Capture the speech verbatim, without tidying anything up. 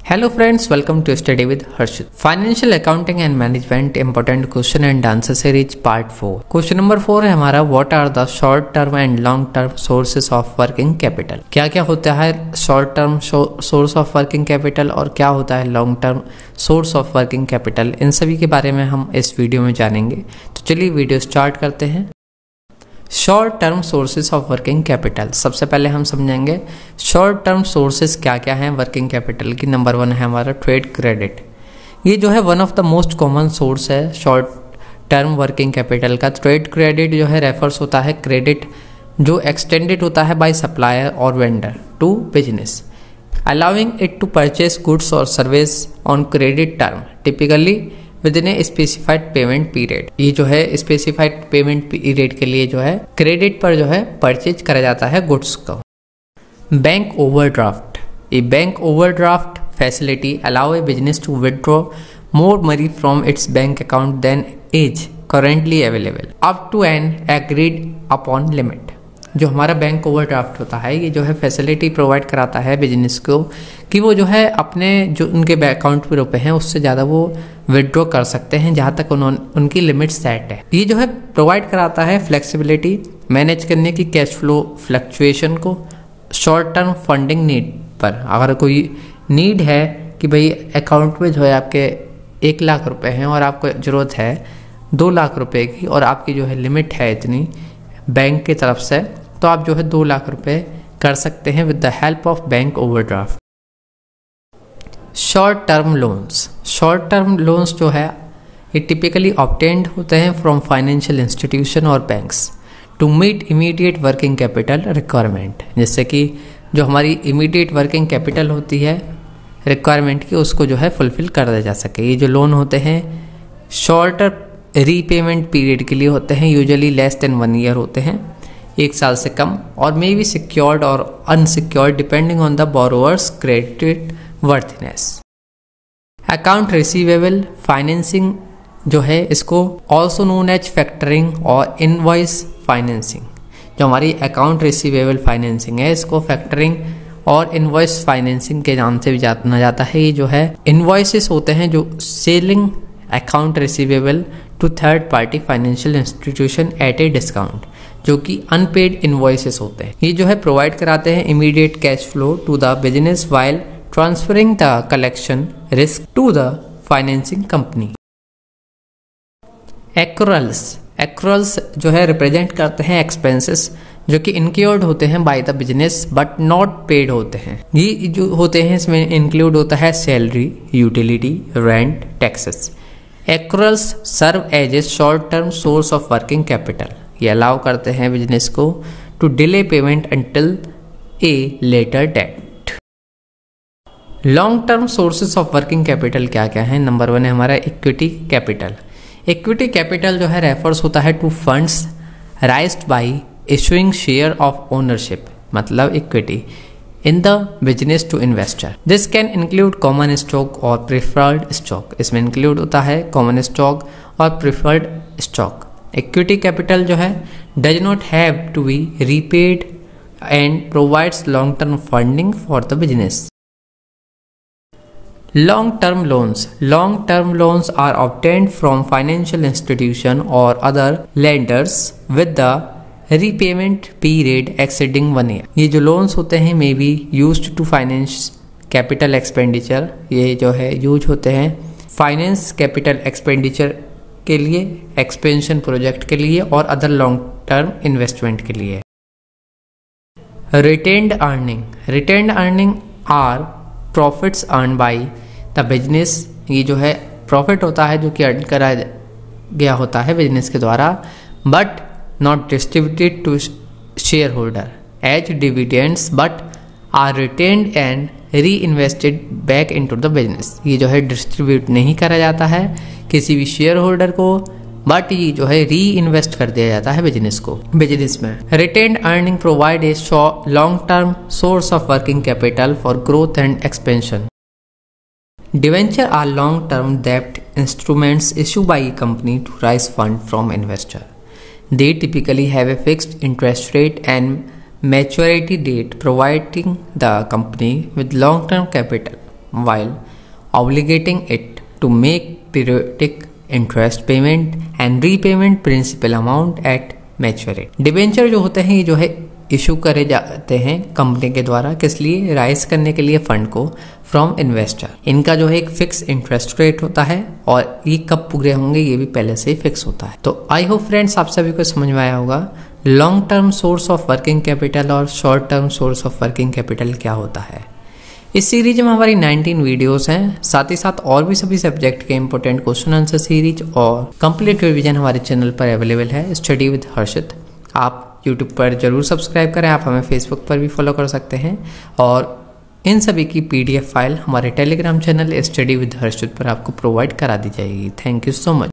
Hello friends, welcome to Study with Harshit. Financial Accounting and Management Important Question and Answer Series Part four. Question number four है हमारा What are the short term and long term sources of working capital? क्या क्या होता है short term source of working capital और क्या होता है long term source of working capital? इन सभी के बारे में हम इस वीडियो में जानेंगे। तो चलिए वीडियो स्टार्ट करते हैं। Short term sources of working capital, सबसे पहले हम समझेंगे शॉर्ट टर्म सोर्सेज क्या क्या हैं वर्किंग कैपिटल की। नंबर वन है हमारा ट्रेड क्रेडिट। ये जो है one of the most common source है शॉर्ट टर्म वर्किंग कैपिटल का। ट्रेड क्रेडिट जो है रेफर्स होता है क्रेडिट जो एक्सटेंडेड होता है बाय सप्लायर और vendor to business, allowing it to purchase goods और service on credit term typically within a specified payment period. ये जो है स्पेसिफाइड पेमेंट पीरियड के लिए जो है क्रेडिट पर जो है परचेज करा जाता है गुड्स को। Bank overdraft, a bank overdraft facility allow a business to withdraw more money from its bank account than is currently available up to an agreed upon limit. जो हमारा बैंक ओवरड्राफ्ट होता है ये जो है फैसिलिटी प्रोवाइड कराता है business को कि वो जो है अपने जो उनके अकाउंट में रुपए हैं उससे ज़्यादा वो विड्रॉ कर सकते हैं जहाँ तक उन्होंने उनकी लिमिट सेट है। ये जो है प्रोवाइड कराता है फ्लेक्सिबिलिटी मैनेज करने की कैश फ्लो फ्लक्चुएशन को शॉर्ट टर्म फंडिंग नीड पर। अगर कोई नीड है कि भाई अकाउंट में जो है आपके एक लाख रुपए हैं और आपको ज़रूरत है दो लाख रुपए की और आपकी जो है लिमिट है इतनी बैंक की तरफ से, तो आप जो है दो लाख रुपए कर सकते हैं with the help of bank overdraft. Short term loans, short term loans जो है ये टिपिकली ऑब्टेन्ड होते हैं फ्रॉम फाइनेंशियल इंस्टीट्यूशन और banks to meet immediate working capital requirement. जैसे कि जो हमारी इमीडिएट वर्किंग कैपिटल होती है रिक्वायरमेंट की उसको जो है फुलफिल कर दिया जा सके। ये जो लोन होते हैं शॉर्टर रीपेमेंट पीरियड के लिए होते हैं, usually less than one year होते हैं, एक साल से कम, और मे बी सिक्योर्ड और unsecured depending on the borrower's credit worthiness. Account receivable financing जो है इसको ऑल्सो नोन एज फैक्टरिंग और इनवॉइस फाइनेंसिंग। जो हमारी अकाउंट रिसीवेबल फाइनेंसिंग है इसको फैक्टरिंग और इनवॉइस फाइनेंसिंग के नाम से भी जाना जाता है। ये जो है इनवॉइसेस होते हैं जो selling account receivable to third party financial institution at a discount, जो कि अनपेड इनवॉइसेस होते हैं। ये जो है प्रोवाइड कराते हैं immediate cash flow to the business while transferring the collection risk to the financing company. Accruals, accruals जो है रिप्रेजेंट करते हैं एक्सपेंसेस जो कि इनक्योर्ड होते हैं by the business but not paid होते हैं। ये जो होते हैं इसमें इंक्लूड होता है salary, utility, rent, taxes. Accruals serve as a short term source of working capital. ये अलाउ करते हैं बिजनेस को to delay payment until a later date. Long term sources of working capital क्या क्या है? नंबर वन है हमारा equity capital. Equity capital जो है रेफर्स होता है to funds raised by issuing share of ownership, मतलब equity in the business to investor. This can include common stock और प्रिफर्ड स्टॉक। इसमें इंक्लूड होता है कॉमन स्टॉक और प्रिफर्ड स्टॉक। इक्विटी कैपिटल जो है does not have to be repaid and provides long term funding for the business. Long term loans, long term loans are obtained from financial institution और other lenders with the repayment period exceeding one year. ये जो loans होते हैं may be used to finance capital expenditure. ये जो है use होते हैं फाइनेंस कैपिटल एक्सपेंडिचर के लिए, एक्सपेंशन प्रोजेक्ट के लिए और अदर लॉन्ग टर्म इन्वेस्टमेंट के लिए। Retained earning, retained earning are profits earn by the business. ये जो है प्रॉफिट होता है जो कि अर्न करा गया होता है बिजनेस के द्वारा but not distributed to shareholder as dividends but are retained and reinvested back into the business। ये जो है डिस्ट्रीब्यूट नहीं करा जाता है किसी भी शेयर होल्डर को बट ये जो है री इन्वेस्ट कर दिया जाता है बिजनेस को, बिजनेस में। Retained earning provide a long term source of working capital for growth and expansion. Debenture are long term डेब्ट instruments issue by company to raise fund from investor. They typically have a fixed interest rate and maturity date, providing the company with long-term capital while obligating it to make periodic interest payment and repayment principal amount at maturity. Debenture जो होते हैं ये जो है issue करे जाते हैं company के द्वारा, किस लिए? राइज करने के लिए फंड को फ्रॉम इन्वेस्टर। इनका जो है एक फिक्स इंटरेस्ट रेट होता है और ये कब पूरे होंगे ये भी पहले से ही फिक्स होता है। तो आई होप फ्रेंड्स आप सभी को समझ में आया होगा long term source of working capital और short term source of working capital क्या होता है। इस सीरीज में हमारी उन्नीस वीडियोस हैं, साथ ही साथ और भी सभी सब्जेक्ट के इंपॉर्टेंट क्वेश्चन आंसर सीरीज और कंप्लीट रिवीजन हमारे चैनल पर अवेलेबल है, स्टडी विद हर्षित। आप यूट्यूब पर जरूर सब्सक्राइब करें, आप हमें फेसबुक पर भी फॉलो कर सकते हैं और इन सभी की पीडीएफ फाइल हमारे Telegram channel study with Harshit पर आपको प्रोवाइड करा दी जाएगी। Thank you so much.